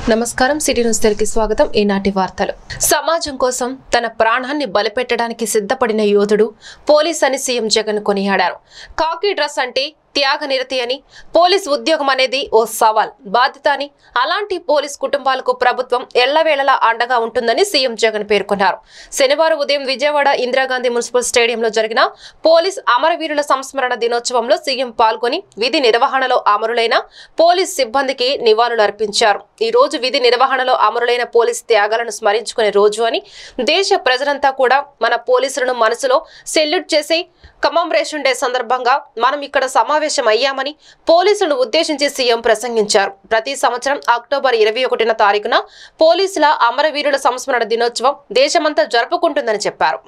నమస్కారం city news తెలుగుకి స్వాగతం. ఈనాటి వార్తలు. సమాజం కోసం తన ప్రాణాన్ని బలిపెట్టడానికి సిద్ధపడిన యోధుడు పోలీస్ అని సీఎం జగన్ కొనియాడారు. కాకి డ్రెస్ అంటే త్యాగ నిరతి అని, పోలీస్ ఉద్యోగం అనేది ఓ సవాల్ బాధ్యత అని, అలాంటి పోలీస్ కుటుంబాలకు ప్రభుత్వం ఎల్లవేళలా అండగా ఉంటుందని సీఎం జగన్ పేర్కొన్నారు. శనివారం ఉదయం విజయవాడ ఇందిరాగాంధీ మున్సిపల్ స్టేడియంలో జరిగిన పోలీస్ అమరవీరుల సంస్మరణ దినోత్సవంలో సీఎం పాల్గొని విధి నిర్వహణలో అమరులైన పోలీస్ సిబ్బందికి నివాళులు అర్పించారు. ఈ రోజు విధి నిర్వహణలో అమరులైన పోలీస్ త్యాగాలను స్మరించుకునే రోజు అని, దేశ ప్రజలంతా కూడా మన పోలీసులను మనసులో సెల్యూట్ చేసి కమమరేషన్ డే సందర్భంగా మనం ఇక్కడ సమావేశం అయ్యామని పోలీసులను ఉద్దేశించి సీఎం ప్రసంగించారు. ప్రతి సంవత్సరం అక్టోబర్ 21న తారీఖున పోలీసుల అమరవీరుల సంస్మరణ దినోత్సవం దేశమంతా జరుపుకుంటుందని చెప్పారు.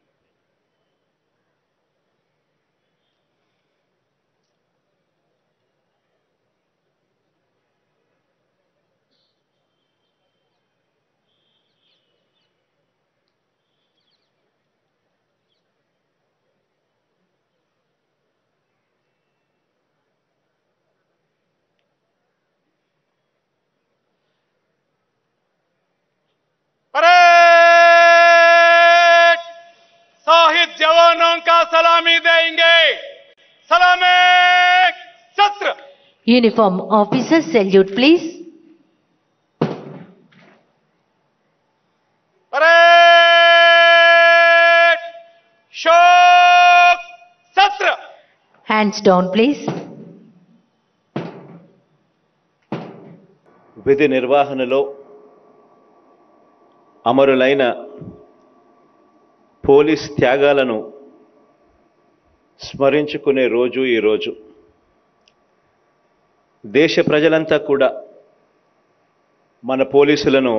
परेड शहीद जवानों का सलामी देंगे. सलामी शस्त्र. Uniform officers salute please. Parade शोक शस्त्र. Hands down please. విధి నిర్వహణలో అమరులైన పోలీస్ త్యాగాలను స్మరించుకునే రోజు ఈ రోజు. దేశ ప్రజలంతా కూడా మన పోలీసులను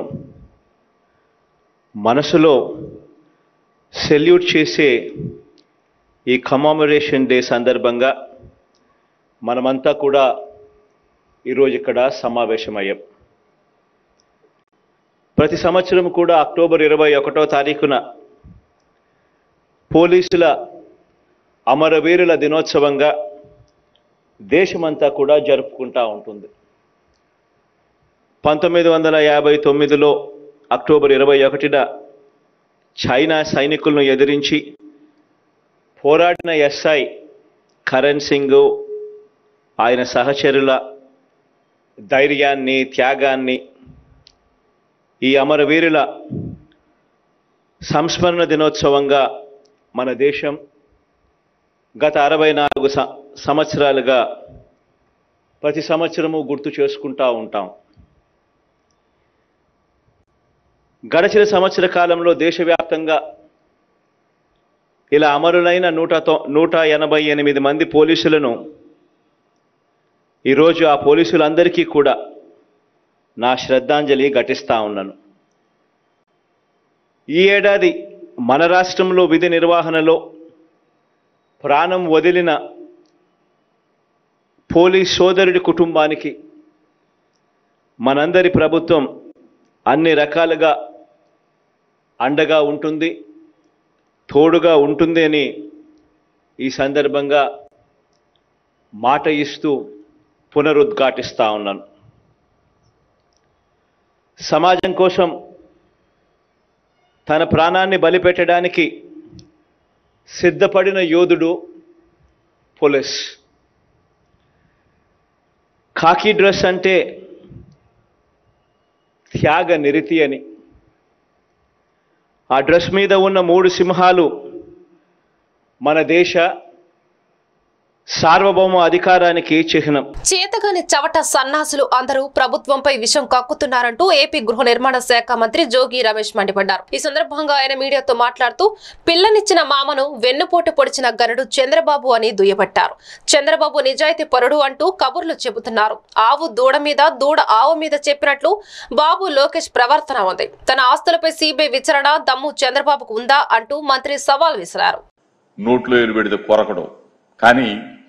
మనసులో సెల్యూట్ చేసే ఈ కమమరేషన్ డే సందర్భంగా మనమంతా కూడా ఈరోజు ఇక్కడ సమావేశమయ్యాం. ప్రతి సంవత్సరం కూడా అక్టోబర్ 21వ తారీఖున పోలీసుల అమరవీరుల దినోత్సవంగా దేశమంతా కూడా జరుపుకుంటూ ఉంటుంది. 1959లో అక్టోబర్ 21న చైనా సైనికులను ఎదిరించి పోరాడిన ఎస్ఐ కరణ్ సింగ్ ఆయన సహచరుల ధైర్యాన్ని, త్యాగాన్ని ఈ అమరవీరుల సంస్మరణ దినోత్సవంగా మన దేశం గత 64 సంవత్సరాలుగా ప్రతి సంవత్సరము గుర్తు చేసుకుంటూ ఉంటాం. గడిచిన సంవత్సర కాలంలో దేశవ్యాప్తంగా ఇలా అమరులైన 188 మంది పోలీసులను ఈరోజు ఆ పోలీసులందరికీ కూడా నా శ్రద్ధాంజలి ఘటిస్తా ఉన్నాను. ఈ ఏడాది మన రాష్ట్రంలో విధి నిర్వహణలో ప్రాణం వదిలిన పోలీస్ సోదరుడి కుటుంబానికి మనందరి ప్రభుత్వం అన్ని రకాలుగా అండగా ఉంటుంది, తోడుగా ఉంటుంది అని ఈ సందర్భంగా మాట ఇస్తూ పునరుద్ఘాటిస్తా ఉన్నాను. సమాజం కోసం తన ప్రాణాన్ని బలిపెట్టడానికి సిద్ధపడిన యోధుడు పోలీస్. కాకి డ్రెస్ అంటే త్యాగ నిరతి అని, ఆ డ్రెస్ మీద ఉన్న 3 సింహాలు మన దేశ సార్వభౌమ అధికారానికి చిహ్నం. చేతగాని చవట సన్నాసులు అందరూ ప్రభుత్వంపై విషం కక్కుతున్నారంటూ ఏపీ గృహ నిర్మాణ శాఖ మంత్రి జోగి రమేష్ మండిపడ్డారు. ఈ సందర్భంగా ఆయన మీడియాతో మాట్లాడుతూ పిల్లనిచ్చిన మామను వెన్నుపోటు పొడిచిన గనుడు చంద్రబాబు అని దుయ్యబట్టారు. చంద్రబాబు నిజాయితీ పరుడు అంటూ కబుర్లు చెబుతున్నారు. ఆవు దూడ మీద, దూడ ఆవు మీద చెప్పినట్లు బాబు లోకేష్ ప్రవర్తన ఉంది. తన ఆస్తులపై సిబిఐ విచారణ దమ్ము చంద్రబాబుకు ఉందా అంటూ మంత్రి సవాల్ విసిరారు. నోట్లో ఎరుబెడితే కొరకడం కానీ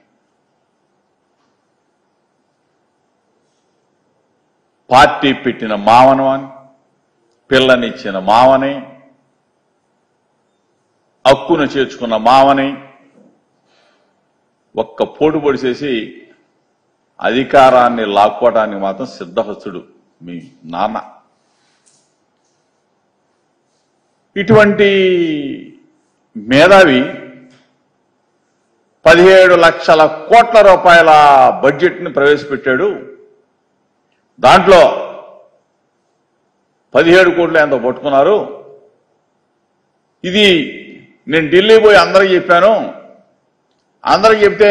పార్టీ పెట్టిన మావను అని, పిల్లనిచ్చిన మావని, హక్కును చేర్చుకున్న మావని ఒక్క పోటు పొడిసేసి అధికారాన్ని లాక్కోవడానికి మాత్రం సిద్ధహస్తుడు మీ నాన్న. ఇటువంటి మేధావి 17 లక్షల కోట్ల రూపాయల బడ్జెట్ని ప్రవేశపెట్టాడు. దాంట్లో 17 కోట్లు ఎంతో పట్టుకున్నారు. ఇది నేను ఢిల్లీ పోయి అందరికి చెప్పాను. అందరికి చెప్తే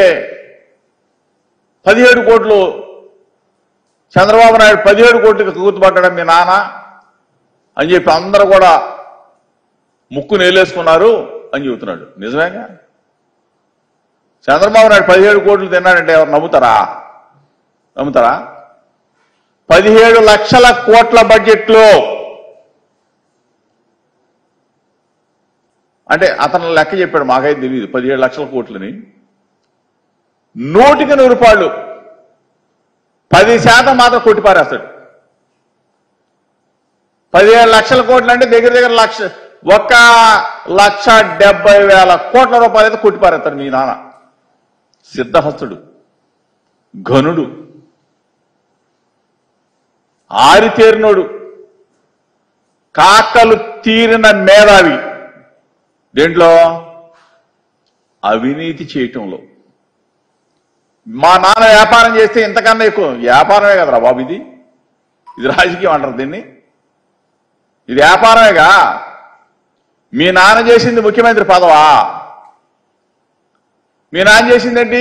17 కోట్లు చంద్రబాబు నాయుడు 17 కోట్లకి గుర్తుపట్టడం మీ నాన్న అని చెప్పి అందరూ కూడా ముక్కు నేలేసుకున్నారు అని చెబుతున్నాడు. నిజమేగా? చంద్రబాబు నాయుడు 17 కోట్లు తిన్నాడంటే ఎవరు నమ్ముతారా? 17 లక్షల కోట్ల బడ్జెట్లో అంటే అతను లెక్క చెప్పాడు, మాకైతే తెలియదు 17 లక్షల కోట్లని. 100కి 100 రూపాయలు 10% మాత్రం కొట్టిపారేస్తాడు. 17 లక్షల కోట్లు అంటే దగ్గర 1,70,000 కోట్ల రూపాయలు అయితే కొట్టిపారేస్తాడు మీ నాన్న. సిద్ధహస్తుడు, ఘనుడు, ఆరితేరినోడు, కాకలు తీరిన మేధావి. దేంట్లో? అవినీతి చేయటంలో. మా నాన్న వ్యాపారం చేస్తే ఇంతకన్నా ఎక్కువ వ్యాపారమే కదరా బాబు. ఇది రాజకీయం అంటారు దీన్ని. ఇది వ్యాపారమేగా. మీ నాన్న చేసింది ముఖ్యమంత్రి పదవా? మీ నాన్న చేసిందేంటి?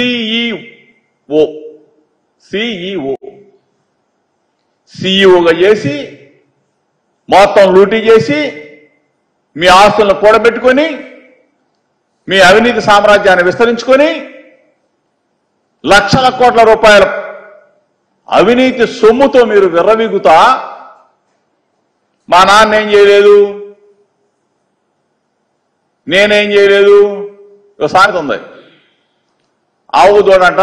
సిఇఓగా చేసి మొత్తం లూటీ చేసి మీ ఆస్తులను కూడబెట్టుకొని మీ అవినీతి సామ్రాజ్యాన్ని విస్తరించుకొని లక్షల కోట్ల రూపాయల అవినీతి సొమ్ముతో మీరు విర్రవీగుతా మా నాన్న ఏం చేయలేదు, నేనేం చేయలేదు. ఒక సామెత ఉంది, ఆవు దూడంట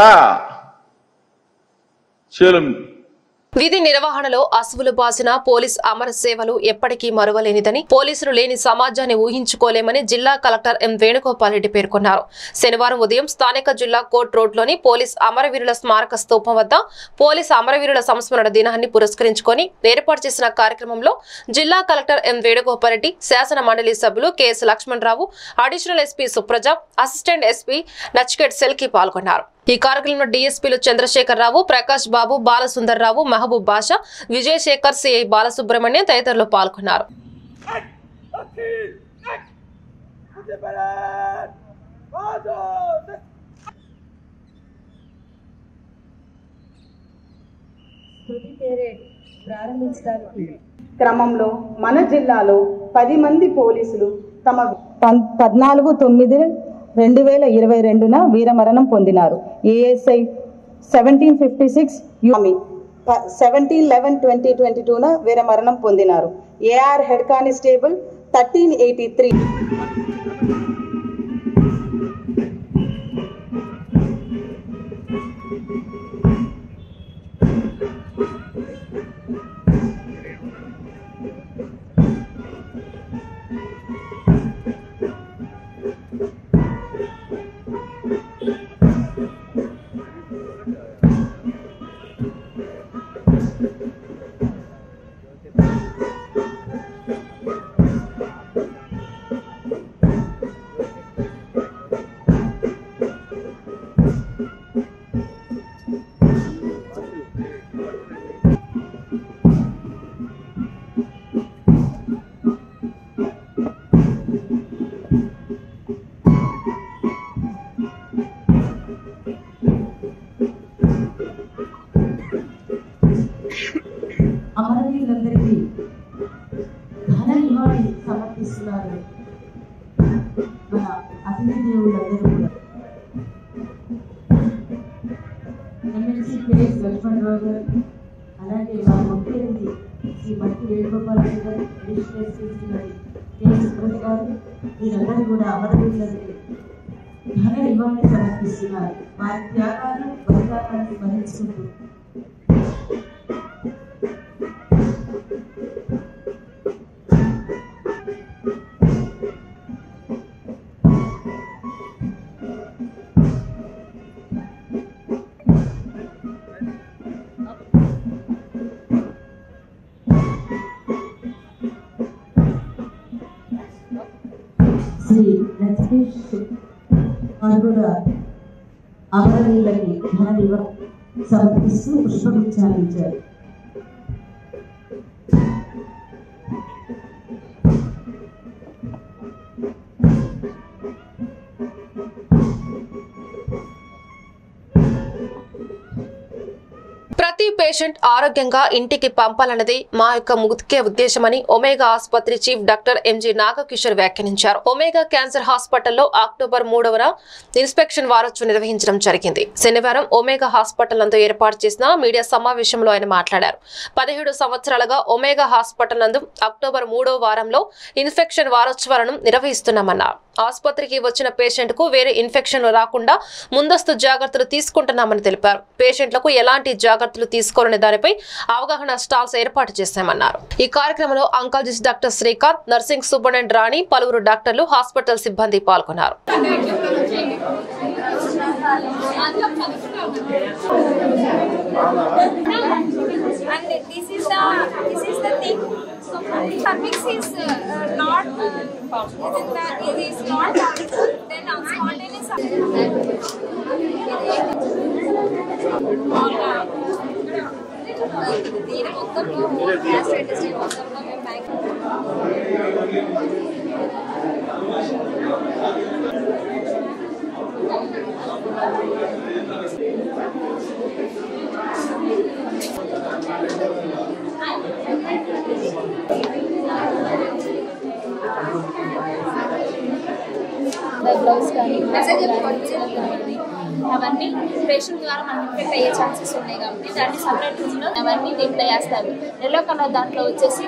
చేలు. విధి నిర్వహణలో అసువులు బాసిన పోలీస్ అమర సేవలు ఎప్పటికీ మరువలేనిదని, పోలీసులు లేని సమాజాన్ని ఊహించుకోలేమని జిల్లా కలెక్టర్ ఎం వేణుగోపాల్ రెడ్డి పేర్కొన్నారు. శనివారం ఉదయం స్థానిక జిల్లా కోర్టు రోడ్లోని పోలీస్ అమరవీరుల స్మారక స్తూపం వద్ద పోలీస్ అమరవీరుల సంస్మరణ దినాన్ని పురస్కరించుకొని ఏర్పాటు చేసిన కార్యక్రమంలో జిల్లా కలెక్టర్ ఎం వేణుగోపాల్ రెడ్డి, శాసన మండలి సభ్యులు KS Lakshmanarao, additional SP Supraja, assistant SP Nachiket సెల్కి పాల్గొన్నారు. ఈ కార్యక్రమంలో డీఎస్పీలు చంద్రశేఖర్ రావు, ప్రకాష్ బాబు, బాలసుందర్ రావు, మహబూబ్ బాషా, విజయశేఖర్, సిఐ బాలసుబ్రహ్మణ్యం తదితరులు పాల్గొన్నారు. క్రమంలో మన జిల్లాలో 10 మంది పోలీసులు తమ 14/9/2022న వీరమరణం పొందినారు. ఏఎస్ఐ 1756 యూమి 17/11/2022న వీరమరణం పొందినారు. AR head constable 1383. అమరవీరులందరికీ ఘన నివాళి సమర్పిస్తున్నారు మన అతిథి దేవుళ్ళందరూ కూడా. ఎమ్మెల్సీ కెఎస్ లక్ష్మణరావు గారు, అలాగే మా ముఖ్యమంత్రి శ్రీ మట్టి వేణుగోపాల్ రెడ్డి గారు, అడిషనల్ ఎస్పీ కెఎస్ సుబ్రహ్మణ్యం గారు, వీరందరూ కూడా అమరవీరులందరికీ ఘన నివాళి సమర్పిస్తున్నారు. వారి త్యాగాలు బలిదానాన్ని స్మరించుకుంటూ రమేష్ వారు కూడా అమరవీరులకి ఘన సమర్పిస్తూ పుష్పగుచ్చాన్ని ఇచ్చారు. ప్రతి పేషెంట్ ఆరోగ్యంగా ఇంటికి పంపాలన్నది మా యొక్క ముఖ్య ఉద్దేశమని ఒమేగా ఆసుపత్రి చీఫ్ డాక్టర్ ఎంజి నాగకిషోర్ వ్యాఖ్యానించారు. ఒమేగా క్యాన్సర్ హాస్పిటల్లో అక్టోబర్ 3వ ఇన్స్పెక్షన్ వారోత్సవం నిర్వహించడం జరిగింది. శనివారం ఒమేగా హాస్పిటల్ నందు ఏర్పాటు చేసిన మీడియా సమావేశంలో ఆయన మాట్లాడారు. 17 సంవత్సరాలుగా ఒమేగా హాస్పిటల్ నందు అక్టోబర్ 3వ వారంలో ఇన్ఫెక్షన్ వారోత్సవాలను నిర్వహిస్తున్నామన్నారు. ఆసుపత్రికి వచ్చిన పేషెంట్ కు వేరే ఇన్ఫెక్షన్లు రాకుండా ముందస్తు జాగ్రత్తలు తీసుకుంటున్నామని తెలిపారు. పేషెంట్లకు ఎలాంటి జాగ్రత్తలు తీసుకోవాలనే దానిపై అవగాహన స్టాల్స్ ఏర్పాటు చేశామన్నారు. ఈ కార్యక్రమంలో oncologist doctor Srikanth, nursing superintendent Rani, పలువురు డాక్టర్లు, హాస్పిటల్ సిబ్బంది పాల్గొన్నారు. And this is the thing. So cervix is not it is not then spontaneous. దీని మొత్తంలో గ్యాస్ట్రైటిస్ మొత్తంలో గ్లౌస్ కానీ అవన్నీ పేషెంట్ ద్వారా మనకి ఇన్ఫెక్ట్ అయ్యే ఛాన్సెస్ ఉన్నాయి కాబట్టి దాన్ని సపరేట్ రూమ్లో అవన్నీ దీంట్లో వేస్తారు. ఎల్లో కలర్ దాంట్లో వచ్చేసి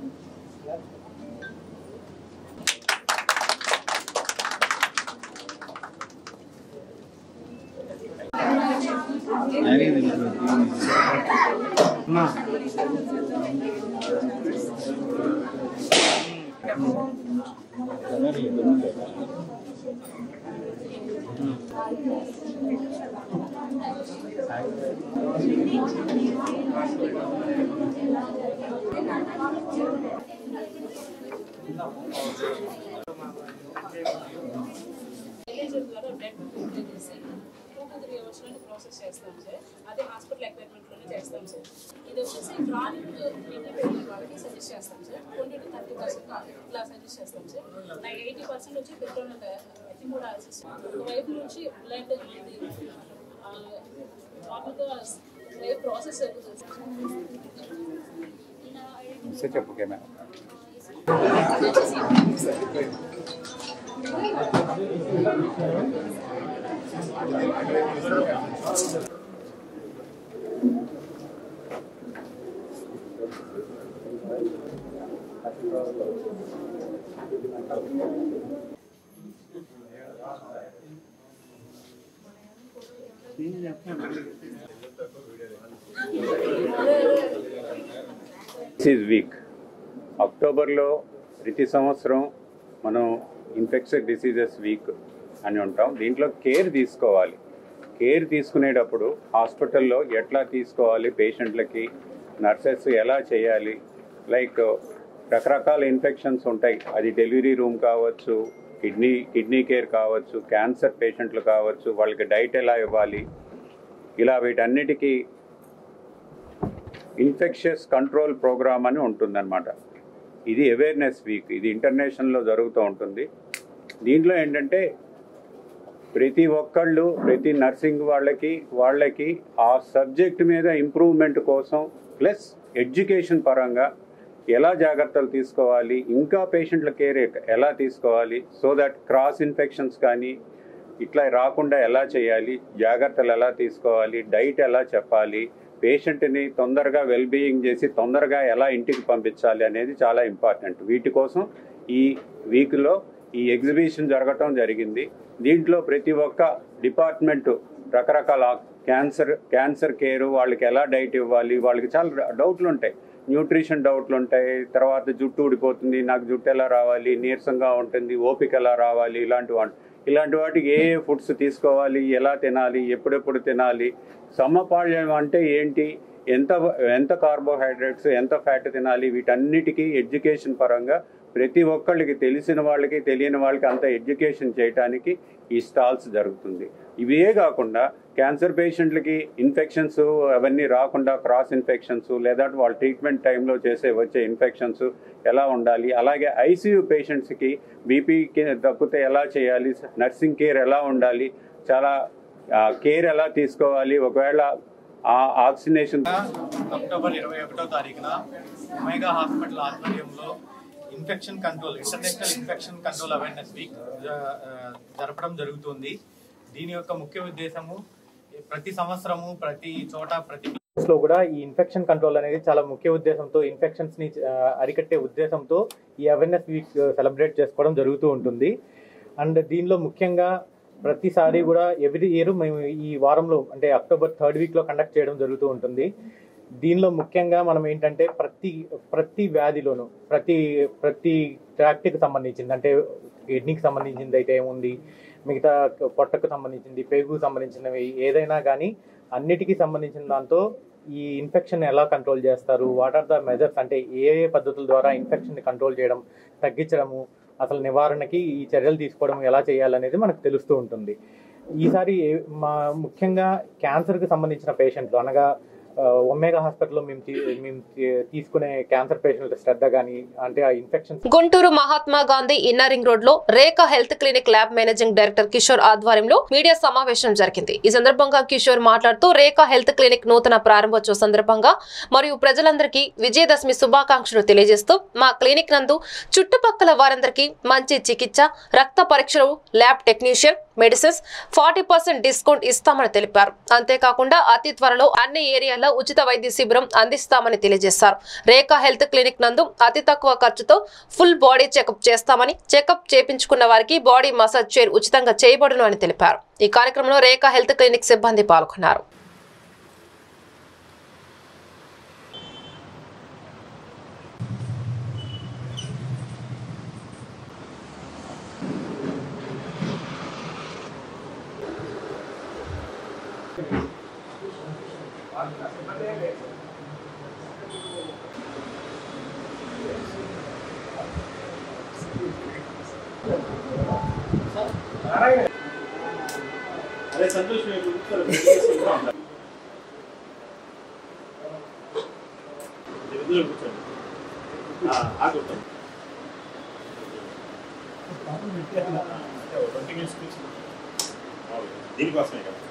ప్రాసెస్ చేస్తాం సార్. అదే హాస్పిటల్ ఎక్విప్మెంట్లోనే చేస్తాం సార్. ఇది వచ్చేసి క్రానిక్ వాళ్ళకి సజెస్ట్ చేస్తాం సార్. 20 to 30% ఇట్లా సజెస్ట్ చేస్తాం సార్. 80% వచ్చి పెట్రోల్ హిమోడాలసిస్ వైపు నుంచి బ్లడ్ మామూలుగా లైఫ్ ప్రాసెస్ అవుతుంది సార్. చెప్పు దిస్ వీక్ అక్టోబర్లో ప్రతి సంవత్సరం మనం ఇన్ఫెక్షన్ డిసీజెస్ వీక్ అని ఉంటాం. దీంట్లో కేర్ తీసుకోవాలి. కేర్ తీసుకునేటప్పుడు హాస్పిటల్లో ఎట్లా తీసుకోవాలి, పేషెంట్లకి నర్సెస్ ఎలా చేయాలి, లైక్ రకరకాల ఇన్ఫెక్షన్స్ ఉంటాయి. అది డెలివరీ రూమ్ కావచ్చు, కిడ్నీ కేర్ కావచ్చు, క్యాన్సర్ పేషెంట్లు కావచ్చు, వాళ్ళకి డైట్ ఎలా ఇవ్వాలి, ఇలా వీటన్నిటికీ ఇన్ఫెక్షస్ కంట్రోల్ ప్రోగ్రామ్ అని ఉంటుందన్నమాట. ఇది అవేర్నెస్ వీక్. ఇది ఇంటర్నేషనల్లో జరుగుతూ ఉంటుంది. దీంట్లో ఏంటంటే ప్రతి ఒక్కళ్ళు, ప్రతి నర్సింగ్ వాళ్ళకి ఆ సబ్జెక్ట్ మీద ఇంప్రూవ్మెంట్ కోసం ప్లస్ ఎడ్యుకేషన్ పరంగా ఎలా జాగ్రత్తలు తీసుకోవాలి, ఇంకా పేషెంట్ల కేర్ ఎలా తీసుకోవాలి, సో దట్ క్రాస్ ఇన్ఫెక్షన్స్ కానీ ఇట్లా రాకుండా ఎలా చేయాలి, జాగ్రత్తలు ఎలా తీసుకోవాలి, డైట్ ఎలా చెప్పాలి, పేషెంట్ని తొందరగా వెల్బీయింగ్ చేసి తొందరగా ఎలా ఇంటికి పంపించాలి అనేది చాలా ఇంపార్టెంట్. వీటి కోసం ఈ వీక్లో ఈ ఎగ్జిబిషన్ జరగటం జరిగింది. దీంట్లో ప్రతి ఒక్క డిపార్ట్మెంటు రకరకాల క్యాన్సర్ కేరు, వాళ్ళకి ఎలా డైట్ ఇవ్వాలి, వాళ్ళకి చాలా డౌట్లు ఉంటాయి. న్యూట్రిషన్ డౌట్లు ఉంటాయి. తర్వాత జుట్టు ఊడిపోతుంది, నాకు జుట్టు ఎలా రావాలి, నీరసంగా ఉంటుంది, ఓపిక ఎలా రావాలి, ఇలాంటి వాటికి ఏ ఫుడ్స్ తీసుకోవాలి, ఎలా తినాలి, ఎప్పుడెప్పుడు తినాలి, సమపాళ్యం అంటే ఏంటి, ఎంత కార్బోహైడ్రేట్స్, ఎంత ఫ్యాట్ తినాలి, వీటన్నిటికీ ఎడ్యుకేషన్ పరంగా ప్రతి ఒక్కళ్ళకి, తెలిసిన వాళ్ళకి తెలియని వాళ్ళకి అంత ఎడ్యుకేషన్ చేయడానికి ఈ స్టాల్స్ జరుగుతుంది. ఇవే కాకుండా క్యాన్సర్ పేషెంట్లకి ఇన్ఫెక్షన్స్ అవన్నీ రాకుండా క్రాస్ ఇన్ఫెక్షన్స్ లేదా వాళ్ళ ట్రీట్మెంట్ టైంలో వచ్చే ఇన్ఫెక్షన్స్ ఎలా ఉండాలి, అలాగే ఐసీయూ పేషెంట్స్కి బీపీకి తగ్గితే ఎలా చేయాలి, నర్సింగ్ కేర్ ఎలా ఉండాలి, చాలా కేర్ ఎలా తీసుకోవాలి, ఒకవేళ ఆక్సినేషన్. అక్టోబర్ 21వ తారీఖున ఒమేగా హాస్పిటల్ ఆధ్వర్యంలో infection control, international infection control awareness week జరపడం జరుగుతుంది. దీని యొక్క ముఖ్య ఉద్దేశము ప్రతి సంవత్సరము ప్రతి చోట ప్రతి లో కూడా ఈ ఇన్ఫెక్షన్ కంట్రోల్ అనేది చాలా ముఖ్య ఉద్దేశంతో, ఇన్ఫెక్షన్స్ ని అరికట్టే ఉద్దేశంతో ఈ అవేర్నెస్ వీక్ సెలబ్రేట్ చేసుకోవడం జరుగుతూ ఉంటుంది. అండ్ దీనిలో ముఖ్యంగా ప్రతిసారి కూడా ఎవ్రీ ఇయర్ మేము ఈ వారంలో అంటే అక్టోబర్ 3rd వీక్లో కండక్ట్ చేయడం జరుగుతూ ఉంటుంది. దీనిలో ముఖ్యంగా మనం ఏంటంటే ప్రతి వ్యాధిలోనూ ప్రతి ట్రాక్ట్కి సంబంధించింది, అంటే కిడ్నీకి సంబంధించింది అయితే ఏముంది, మిగతా పొట్టకు సంబంధించింది, పేగుకు సంబంధించినవి ఏదైనా కానీ అన్నిటికీ సంబంధించిన దాంతో ఈ ఇన్ఫెక్షన్ ఎలా కంట్రోల్ చేస్తారు, వాట్ ఆర్ ద మెజర్స్, అంటే ఏ పద్ధతుల ద్వారా ఇన్ఫెక్షన్ని కంట్రోల్ చేయడం, తగ్గించడము, అసలు నివారణకి ఈ చర్యలు తీసుకోవడం ఎలా చేయాలనేది మనకు తెలుస్తూ ఉంటుంది. ఈసారి ముఖ్యంగా క్యాన్సర్కి సంబంధించిన పేషెంట్లు, అనగా ఒమేగా హాస్పిటల్లో మేము తీసుకునే క్యాన్సర్ పేషెంట్ల శ్రద్ధ కానీ, అంటే ఆ infection. Guntur Mahatma Gandhi inner ring road లో Rekha health clinic lab managing director Kishore ఆధ్వర్యంలో మీడియా సమావేశం జరిగింది. ఈ సందర్భంగా కిషోర్ మాట్లాడుతూ రేఖా హెల్త్ క్లినిక్ నూతన ప్రారంభోత్సవ సందర్భంగా మరియు ప్రజలందరికీ విజయదశమి శుభాకాంక్షలు తెలియజేస్తూ మా క్లినిక్ నందు చుట్టుపక్కల వారందరికీ మంచి చికిత్స, రక్త పరీక్షలు, ల్యాబ్ టెక్నీషియన్, మెడిసిన్స్ 40% డిస్కౌంట్ ఇస్తామని తెలిపారు. అంతేకాకుండా అతి త్వరలో అన్ని ఏరియాల్లో ఉచిత వైద్య శిబిరం అందిస్తామని తెలియజేశారు. రేఖా హెల్త్ క్లినిక్ నందు అతి తక్కువ ఖర్చుతో ఫుల్ బాడీ చెకప్ చేస్తామని, చెకప్ చేపించుకున్న వారికి బాడీ మసాజ్ చైర్ ఉచితంగా చేయబడును అని తెలిపారు. ఈ కార్యక్రమంలో రేఖా హెల్త్ క్లినిక్ సిబ్బంది పాల్గొన్నారు. అరే సంతోష్ దీనికోసమే కదా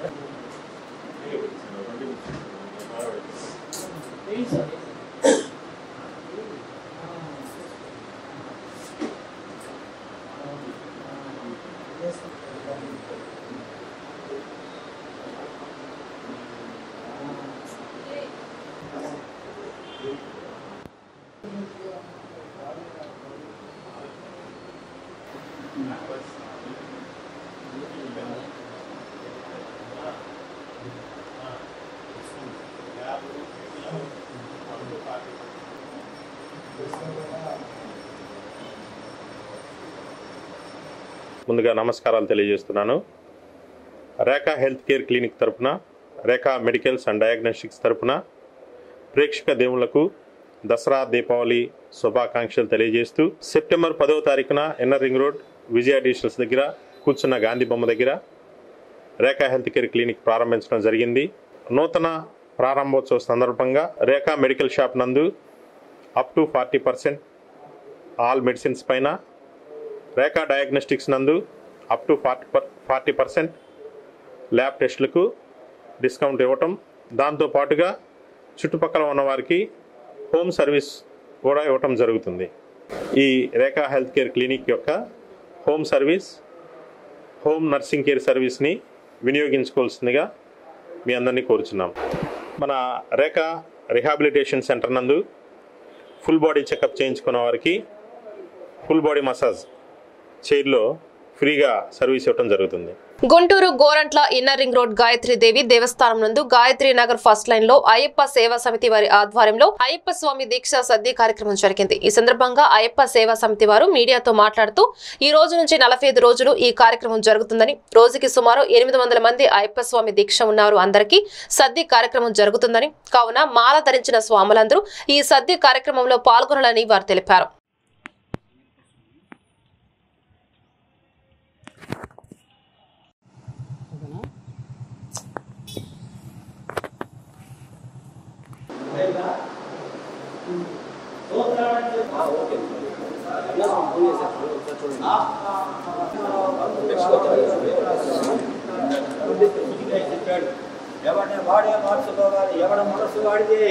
ముందుగా నమస్కారాలు తెలియజేస్తున్నాను. రేఖా హెల్త్ కేర్ క్లినిక్ తరపున, రేఖా మెడికల్స్ అండ్ డయాగ్నోస్టిక్స్ తరపున ప్రేక్షక దేవుళ్లకు దసరా దీపావళి శుభాకాంక్షలు తెలియజేస్తూ, సెప్టెంబర్ 10వ తారీఖున inner ring road Vijaya digitals దగ్గర కూర్చున్న గాంధీ బొమ్మ దగ్గర రేఖా హెల్త్ కేర్ క్లినిక్ ప్రారంభించడం జరిగింది. నూతన ప్రారంభోత్సవ సందర్భంగా రేఖా మెడికల్ షాప్ నందు అప్ టు 40% ఆల్ మెడిసిన్స్ పైన, రేఖా డయాగ్నోస్టిక్స్ నందు అప్ టు 40% ల్యాబ్ టెస్టులకు డిస్కౌంట్ ఇవ్వటం, దాంతోపాటుగా చుట్టుపక్కల ఉన్న వారికి హోమ్ సర్వీస్ కూడా ఇవ్వటం జరుగుతుంది. ఈ రేఖా హెల్త్ కేర్ క్లినిక్ యొక్క home service, home nursing care సర్వీస్ని వినియోగించుకోవాల్సిందిగా మీ అందరినీ కోరుచున్నాం. మన రేఖా రిహాబిలిటేషన్ సెంటర్ నందు ఫుల్ బాడీ చెకప్ చేయించుకున్న వారికి ఫుల్ బాడీ మసాజ్ చైర్లో ఫ్రీగా సర్వీస్ ఇవ్వడం జరుగుతుంది. Guntur Gorantla inner ring road Gayatridevi దేవస్థానం నందు గాయత్రి నగర్ ఫస్ట్ లైన్ లో అయ్యప్ప సేవా సమితి వారి ఆధ్వర్యంలో అయ్యప్ప స్వామి దీక్ష సద్ది కార్యక్రమం జరిగింది. ఈ సందర్భంగా అయ్యప్ప సేవా సమితి వారు మీడియాతో మాట్లాడుతూ ఈ రోజు నుంచి 45 రోజులు ఈ కార్యక్రమం జరుగుతుందని, రోజుకి సుమారు 800 మంది అయ్యప్ప స్వామి దీక్ష ఉన్నారు అందరికీ సద్ది కార్యక్రమం జరుగుతుందని, కావున మాల ధరించిన స్వాములందరూ ఈ సద్ది కార్యక్రమంలో పాల్గొనాలని వారు తెలిపారు. ఎవరిని వాడే మార్చుకోవాలి, ఎవడ మనసు వాడితే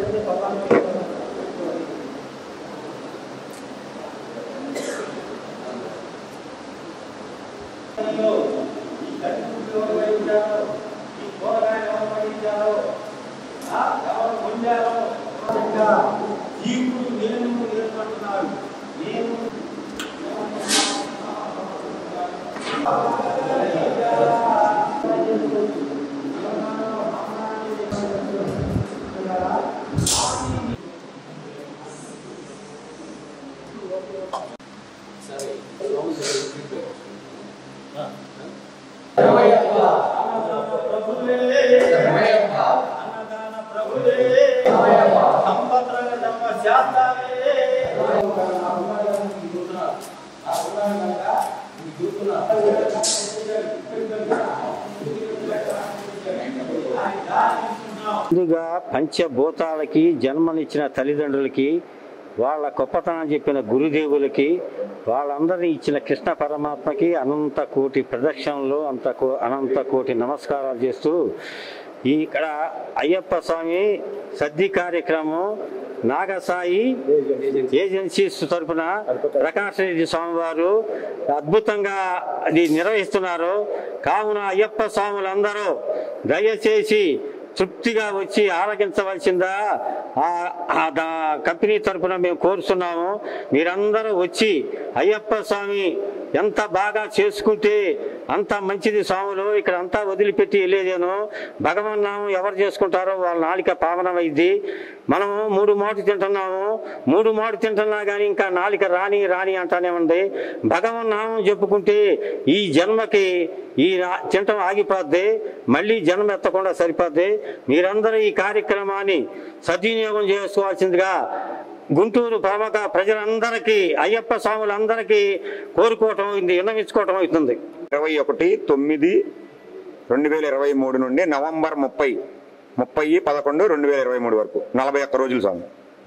ముందుగా పంచభూతాలకి జన్మనిచ్చిన తల్లిదండ్రులకి, వాళ్ళ గొప్పతనం చెప్పిన గురుదేవులకి, వాళ్ళందరినీ ఇచ్చిన కృష్ణ పరమాత్మకి అనంత కోటి ప్రదక్షిణలు, అనంత కోటి నమస్కారాలు చేస్తూ ఇక్కడ అయ్యప్ప స్వామి సద్ది కార్యక్రమం నాగసాయి ఏజెన్సీస్ తరఫున ప్రకాష్ రెడ్డి స్వామి వారు అద్భుతంగా అది నిర్వహిస్తున్నారు. కావున అయ్యప్ప స్వాములందరూ దయచేసి తృప్తిగా వచ్చి ఆరగించవలసిందా కంపెనీ తరఫున మేము కోరుతున్నాము. మీరందరూ వచ్చి అయ్యప్ప స్వామి ఎంత బాగా చేసుకుంటే అంత మంచిది స్వాములు. ఇక్కడ అంతా వదిలిపెట్టి వెళ్ళేదేను. భగవన్నామం ఎవరు చేసుకుంటారో వాళ్ళ నాలిక పావనమైంది. మనము 3 మాటలు తింటున్నాము, 3 మాటలు తింటున్నా కానీ ఇంకా నాలిక రాని రాని అంటానే ఉంది. భగవన్నామం చెప్పుకుంటే ఈ జన్మకి ఈ తింటం ఆగిపోద్ది, మళ్ళీ జన్మ ఎత్తకుండా సరిపోద్ది. మీరందరూ ఈ కార్యక్రమాన్ని సద్వినియోగం చేసుకోవాల్సిందిగా గుంటూరు ప్రముఖ ప్రజలందరికీ, అయ్యప్ప స్వాములందరికీ కోరుకోవటం, విన్నవించుకోవటం అవుతుంది. 21/11/2023 నుండి నవంబర్ 30/11/2023 వరకు 41 రోజులు స్వామి.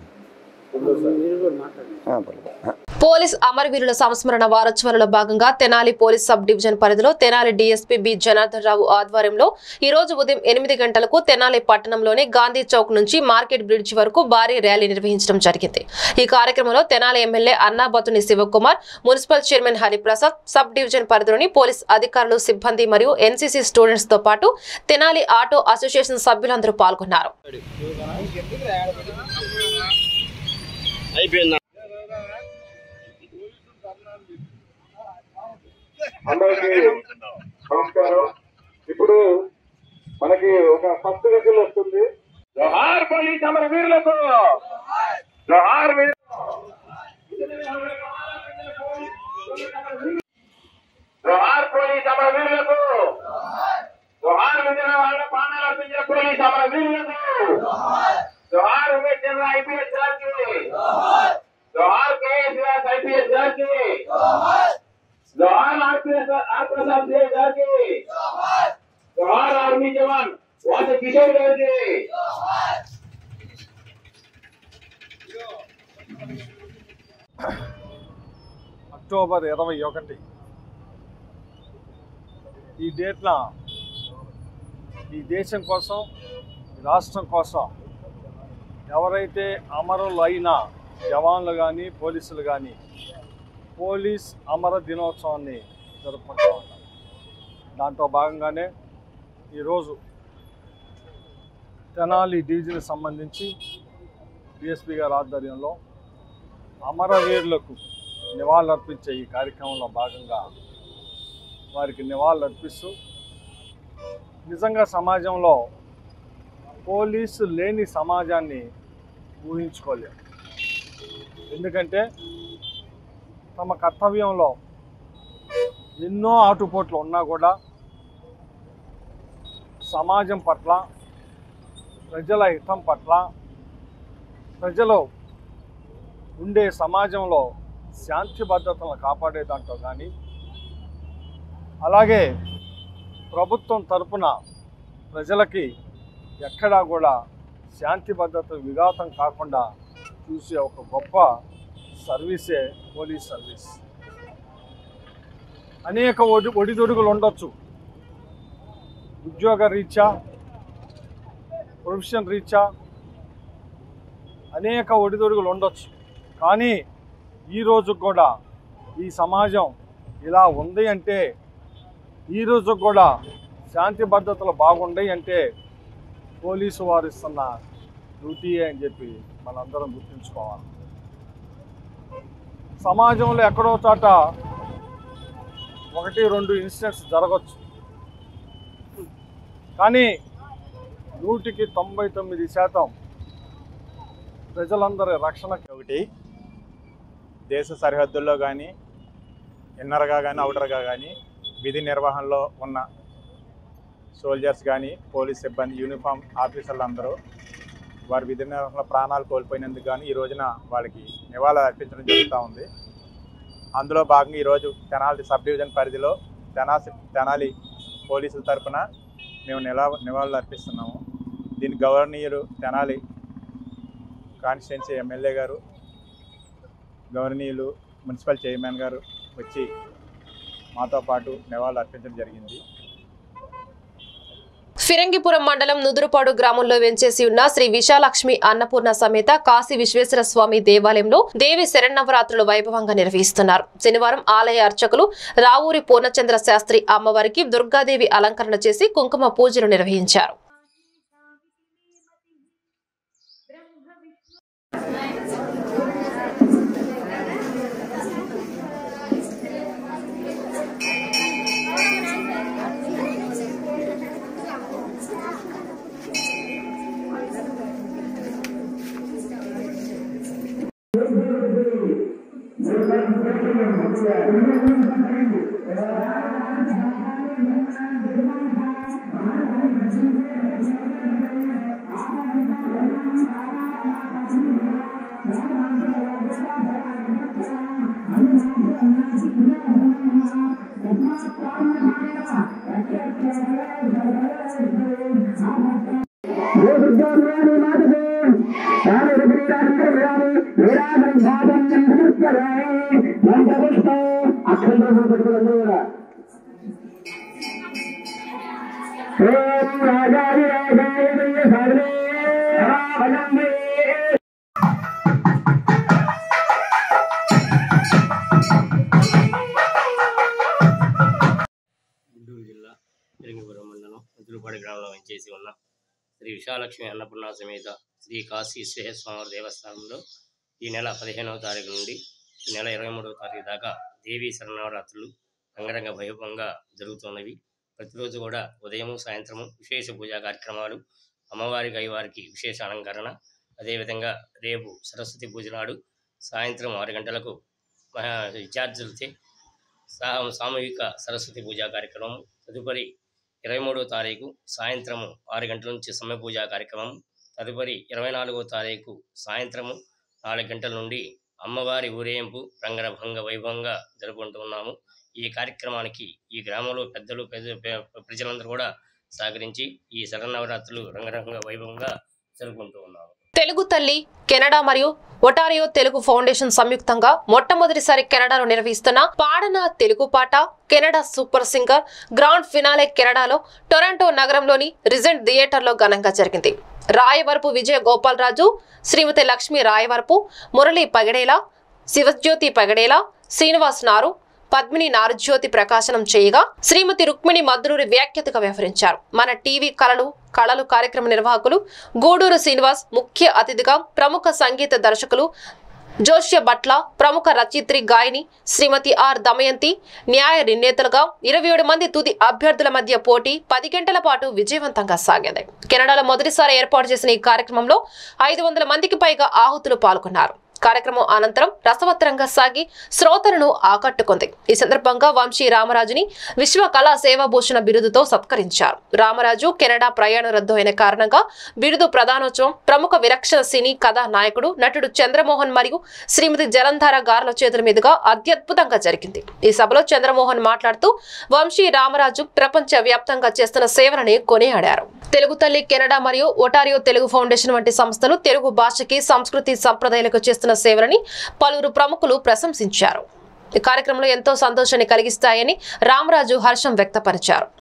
పోలీస్ అమరవీరుల సంస్మరణ వారోత్సవాలలో భాగంగా తెనాలి పోలీస్ సబ్ డివిజన్ పరిధిలో తెనాలి డీఎస్పీ బి జనార్దన్ రావు ఆధ్వర్యంలో ఈ రోజు ఉదయం 8 గంటలకు తెనాలి పట్టణంలోని గాంధీ చౌక్ నుంచి మార్కెట్ బ్రిడ్జ్ వరకు భారీ ర్యాలీ నిర్వహించడం జరిగింది. ఈ కార్యక్రమంలో Tenali MLA Annabathuni Sivakumar, municipal chairman Hariprasad, sub division పరిధిలోని పోలీస్ అధికారులు, సిబ్బంది మరియు ఎన్సీసీ స్టూడెంట్స్ తో పాటు తెనాలి ఆటో అసోసియేషన్ సభ్యులందరూ పాల్గొన్నారు. అందరికీ నమస్కారం. ఇప్పుడు మనకి ఒక ఫస్ట్ విజిల్ వస్తుంది. జోహార్ పోలీస్ అమరవీరులకు, జోహార్ జోహార్ పోలీస్ అమరవీరులకు, జోహార్ విజయవాడ ప్రాణాలు అర్పించిన పోలీస్ అమరవీరులకు, జోహార్ ఉమేష్ చంద్ర ఐపీఎస్ గారికి, జోహార్ కేఎస్ వ్యాస్ ఐపీఎస్ గారికి, జోహార్ ఆర్ ప్రసాద్ దేవ్ గారికి, జోహార్ ఆర్మీ జవాన్ వాస కిషోర్ గారికి, అక్టోబర్ 21 ఈ డేట్న ఈ దేశం కోసం, రాష్ట్రం కోసం ఎవరైతే అమరులు అయిన జవాన్లు కానీ పోలీసులు కానీ పోలీస్ అమర దినోత్సవాన్ని జరుపుకుంటూ ఉంటాం. దాంట్లో భాగంగానే ఈరోజు తెనాలి డివిజన్కి సంబంధించి డిఎస్పీ గారి ఆధ్వర్యంలో అమరవీరులకు నివాళులర్పించే ఈ కార్యక్రమంలో భాగంగా వారికి నివాళులు అర్పిస్తూ నిజంగా సమాజంలో పోలీసు లేని సమాజాన్ని ఊహించుకోలేము. ఎందుకంటే తమ కర్తవ్యంలో ఎన్నో ఆటుపోట్లు ఉన్నా కూడా సమాజం పట్ల, ప్రజల హితం పట్ల, ప్రజలు ఉండే సమాజంలో శాంతి భద్రతలను కాపాడే దాంట్లో కానీ, అలాగే ప్రభుత్వం తరపున ప్రజలకి ఎక్కడా కూడా శాంతి భద్రత విఘాతం కాకుండా చూసే ఒక గొప్ప సర్వీసే పోలీస్ సర్వీస్. అనేక ఒడిదుడుగులు ఉండొచ్చు, ఉద్యోగ రీత్యా, ప్రొఫెషన్ రీత్యా అనేక ఒడిదుడుగులు ఉండొచ్చు. కానీ ఈరోజు కూడా ఈ సమాజం ఇలా ఉంది అంటే, ఈరోజు కూడా శాంతి భద్రతలు బాగున్నాయి అంటే పోలీసు వారు ఇస్తున్న డ్యూటీయే అని చెప్పి మనందరం గుర్తుంచుకోవాలి. సమాజంలో ఎక్కడో చోట 1-2 ఇన్సిడెంట్స్ జరగచ్చు, కానీ 99% ప్రజలందరి రక్షణకి ఒకటి దేశ సరిహద్దుల్లో కానీ, ఇన్నర్గా కానీ, అవుటర్గా కానీ విధి నిర్వహణలో ఉన్న సోల్జర్స్ కానీ, పోలీస్ సిబ్బంది, యూనిఫామ్ ఆఫీసర్లు అందరూ వారి విధి నిర్వహణలో ప్రాణాలు కోల్పోయినందుకు కానీ ఈ రోజున వాళ్ళకి నివాళులు అర్పించడం జరుగుతూ ఉంది. అందులో భాగంగా ఈరోజు తెనాలి సబ్ డివిజన్ పరిధిలో తెనాలి పోలీసుల తరఫున మేము నివాళులు అర్పిస్తున్నాము. దీనికి గవర్నీయులు తెనాలి కాన్స్టిట్యున్సీ ఎమ్మెల్యే గారు, గవర్నీయులు మున్సిపల్ చైర్మన్ గారు వచ్చి మాతో పాటు నివాళులు అర్పించడం జరిగింది. ఫిరంగిపురం మండలం నుదురుపాడు గ్రామంలో వెంచేసి ఉన్న శ్రీ విశాలక్ష్మి అన్నపూర్ణ సమేత కాశీ విశ్వేశ్వర స్వామి దేవాలయంలో దేవి శరన్నవరాత్రులు వైభవంగా నిర్వహిస్తున్నారు. శనివారం ఆలయ అర్చకులు రావూరి పూర్ణచంద్ర శాస్త్రి అమ్మవారికి దుర్గాదేవి అలంకరణ చేసి కుంకుమ పూజలు నిర్వహించారు. గుంటూరు జిల్లా ఫిరంగిపురం మండలం నుదురుపాడు గ్రామంలో వెంచేసి ఉన్న శ్రీ విశాలక్ష్మి అన్నపూర్ణ సమేత శ్రీ కాశీ విశ్వేశ్వర స్వామి దేవస్థానంలో ఈ నెల 15వ తారీఖు నుండి ఈ నెల 23వ తారీఖు దాకా దేవీ శరన్నవరాత్రులు రంగరంగ వైభవంగా జరుగుతున్నవి. ప్రతిరోజు కూడా ఉదయం సాయంత్రము విశేష పూజా కార్యక్రమాలు, అమ్మవారికి అయ్యవారికి విశేష అలంకరణ, అదేవిధంగా రేపు సరస్వతి పూజ నాడు సాయంత్రం 6 గంటలకు విద్యార్థులతో సామూహిక సరస్వతి పూజా కార్యక్రమం, తదుపరి 23వ తారీఖు సాయంత్రం 6 గంటల నుంచి సమయ పూజా కార్యక్రమం, తదుపరి 24వ తారీఖు సాయంత్రము 4 గంటల నుండి అమ్మవారి ఊరేగింపు రంగరంగ వైభవంగా జరుపుకుంటున్నాము. ఈ కార్యక్రమానికి ఈ గ్రామంలో పెద్దలు ప్రజలందరూ కూడా సహకరించి ఈ శరన్నవరాత్రులు రంగరంగ వైభవంగా జరుపుకుంటూ ఉన్నాము. తెలుగు తల్లి కెనడా మరియు ఒటారియో తెలుగు ఫౌండేషన్ సంయుక్తంగా మొట్టమొదటిసారి కెనడాలో నిర్వహిస్తున్న పాడన తెలుగు పాట Canada super singer grand finale కెనడాలో టొరంటో నగరంలోని రిజెంట్ థియేటర్లో ఘనంగా జరిగింది. రాయవరపు విజయ గోపాలరాజు, శ్రీమతి లక్ష్మి రాయవరపు, మురళి పగడేలా, శివజ్యోతి పగడేలా, శ్రీనివాస్ నారు, పద్మిని నారుజ్యోతి ప్రకాశనం చేయగా శ్రీమతి రుక్మిణి మద్రూరి వ్యాఖ్యాతగా వ్యవహరించారు. మన టీవీ కళలు కార్యక్రమ నిర్వాహకులు గూడూరు శ్రీనివాస్ ముఖ్య అతిథిగా, ప్రముఖ సంగీత దర్శకులు జోష్య భట్ల, ప్రముఖ రచయిత్రి గాయని శ్రీమతి ఆర్ దమయంతి న్యాయ నిర్ణేతలుగా 27 మంది తుది అభ్యర్థుల మధ్య పోటీ 10 గంటల పాటు విజయవంతంగా సాగింది. కెనడాలో మొదటిసారి ఏర్పాటు చేసిన ఈ కార్యక్రమంలో 500 మందికి పైగా ఆహుతులు పాల్గొన్నారు. కార్యక్రమం అనంతరం రసవత్తరంగా సాగి శ్రోతలను ఆకట్టుకుంది. ఈ సందర్భంగా వంశీ రామరాజుని విశ్వ కళా సేవాభూషణ బిరుదుతో సత్కరించారు. రామరాజు కెనడా ప్రయాణ రద్దు అయిన కారణంగా బిరుదు ప్రదానోత్సవం ప్రముఖ విలక్షణ సినీ కథా నాయకుడు నటుడు చంద్రమోహన్ మరియు శ్రీమతి జలంధార గార్ల చేతుల మీదుగా అత్యద్భుతంగా జరిగింది. ఈ సభలో చంద్రమోహన్ మాట్లాడుతూ వంశీ రామరాజు ప్రపంచ వ్యాప్తంగా చేస్తున్న సేవలని కొనియాడారు. తెలుగు తల్లి కెనడా మరియు ఒటారియో తెలుగు ఫౌండేషన్ వంటి సంస్థలు తెలుగు భాషకి సంస్కృతి సంప్రదాయాలకు చేస్తున్న సేవలని పలువురు ప్రముఖులు ప్రశంసించారు. ఈ కార్యక్రమంలో ఎంతో సంతోషాన్ని కలిగిస్తాయని రామరాజు హర్షం వ్యక్తపరిచారు.